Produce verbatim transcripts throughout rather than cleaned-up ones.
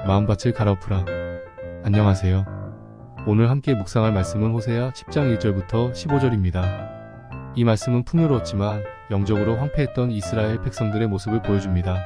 마음밭을 갈아엎으라. 안녕하세요. 오늘 함께 묵상할 말씀은 호세아 십 장 일 절부터 십오 절입니다. 이 말씀은 풍요로웠지만 영적으로 황폐했던 이스라엘 백성들의 모습을 보여줍니다.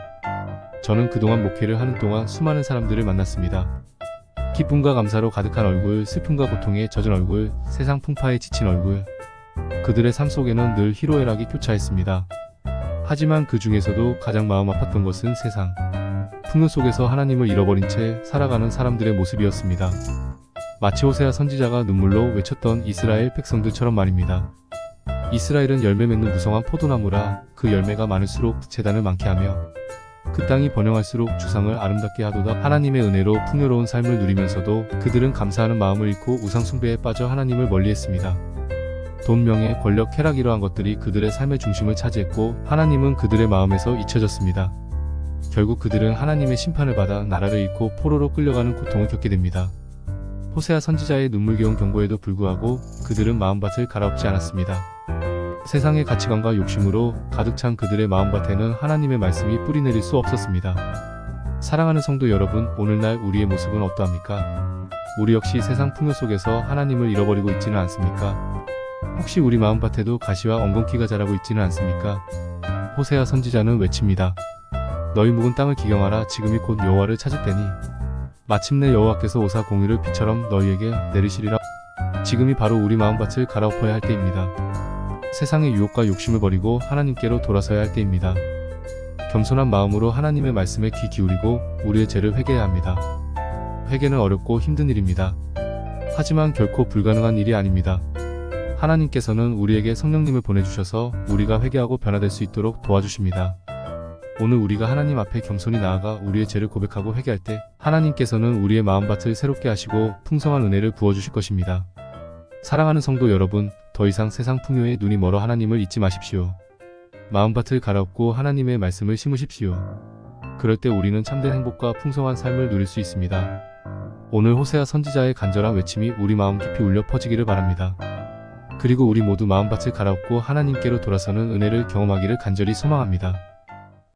저는 그동안 목회를 하는 동안 수많은 사람들을 만났습니다. 기쁨과 감사로 가득한 얼굴, 슬픔과 고통에 젖은 얼굴, 세상 풍파에 지친 얼굴. 그들의 삶 속에는 늘 희로애락이 교차했습니다. 하지만 그 중에서도 가장 마음 아팠던 것은 세상, 풍요 속에서 하나님을 잃어버린 채 살아가는 사람들의 모습이었습니다. 마치 호세아 선지자가 눈물로 외쳤던 이스라엘 백성들처럼 말입니다. 이스라엘은 열매 맺는 무성한 포도나무라. 그 열매가 많을수록 재단을 많게 하며 그 땅이 번영할수록 주상을 아름답게 하도다. 하나님의 은혜로 풍요로운 삶을 누리면서도 그들은 감사하는 마음을 잃고 우상 숭배에 빠져 하나님을 멀리했습니다. 돈, 명예, 권력, 쾌락 이러한 것들이 그들의 삶의 중심을 차지했고 하나님은 그들의 마음에서 잊혀졌습니다. 결국 그들은 하나님의 심판을 받아 나라를 잃고 포로로 끌려가는 고통을 겪게 됩니다. 호세아 선지자의 눈물겨운 경고에도 불구하고 그들은 마음밭을 갈아엎지 않았습니다. 세상의 가치관과 욕심으로 가득 찬 그들의 마음밭에는 하나님의 말씀이 뿌리내릴 수 없었습니다. 사랑하는 성도 여러분, 오늘날 우리의 모습은 어떠합니까? 우리 역시 세상 풍요 속에서 하나님을 잃어버리고 있지는 않습니까? 혹시 우리 마음밭에도 가시와 엉겅퀴가 자라고 있지는 않습니까? 호세아 선지자는 외칩니다. 너희 묵은 땅을 기경하라. 지금이 곧 여호와를 찾을 때니 마침내 여호와께서 오사 공의를 비처럼 너희에게 내리시리라. 지금이 바로 우리 마음밭을 갈아엎어야 할 때입니다. 세상의 유혹과 욕심을 버리고 하나님께로 돌아서야 할 때입니다. 겸손한 마음으로 하나님의 말씀에 귀 기울이고 우리의 죄를 회개해야 합니다. 회개는 어렵고 힘든 일입니다. 하지만 결코 불가능한 일이 아닙니다. 하나님께서는 우리에게 성령님을 보내주셔서 우리가 회개하고 변화될 수 있도록 도와주십니다. 오늘 우리가 하나님 앞에 겸손히 나아가 우리의 죄를 고백하고 회개할 때 하나님께서는 우리의 마음밭을 새롭게 하시고 풍성한 은혜를 부어주실 것입니다. 사랑하는 성도 여러분, 더 이상 세상 풍요에 눈이 멀어 하나님을 잊지 마십시오. 마음밭을 갈아엎고 하나님의 말씀을 심으십시오. 그럴 때 우리는 참된 행복과 풍성한 삶을 누릴 수 있습니다. 오늘 호세아 선지자의 간절한 외침이 우리 마음 깊이 울려 퍼지기를 바랍니다. 그리고 우리 모두 마음밭을 갈아엎고 하나님께로 돌아서는 은혜를 경험하기를 간절히 소망합니다.